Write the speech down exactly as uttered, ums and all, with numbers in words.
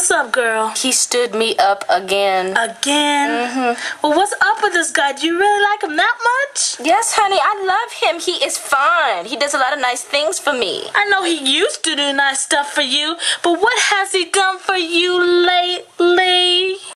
What's up, girl? He stood me up again. Again? Mm-hmm. Well, what's up with this guy? Do you really like him that much? Yes, honey, I love him. He is fine. He does a lot of nice things for me. I know he used to do nice stuff for you, but what has he done for you lately?